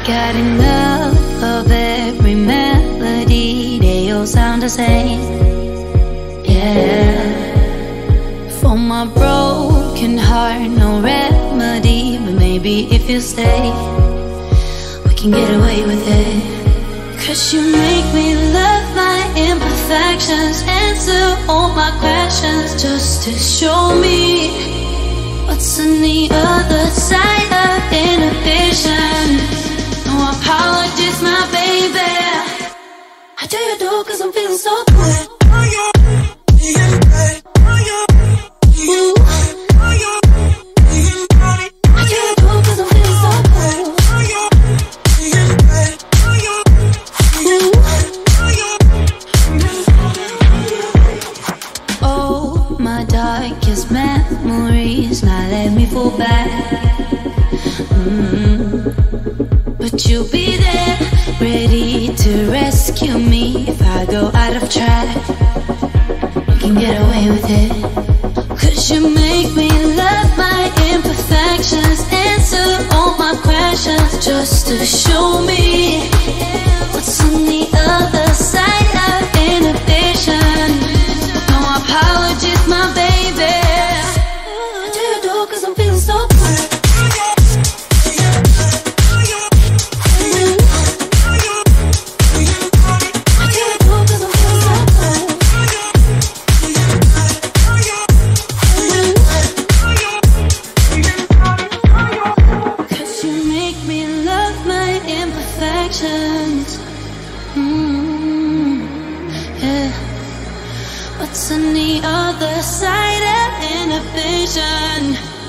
got enough of every melody, they all sound the same. Yeah. For my broken heart, no remedy, but maybe if you stay, we can get away with it. 'Cause you make me love my imperfections, answer all my questions, just to show me what's on the other side of inhibition. No apologies, my baby. I do you do 'cause I'm feeling so good. Darkest memories, now let me fall back. But you'll be there, ready to rescue me if I go out of track. You can get away with it. 'Cause you make me love my imperfections, answer all my questions, just to show me what's on the other side of inhibition. No apologies, my baby. I do you do 'cause I'm feeling so good. What's on the other side of inhibition?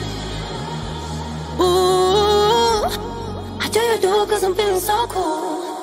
Ooh, I do you do 'cause I'm feeling so cool.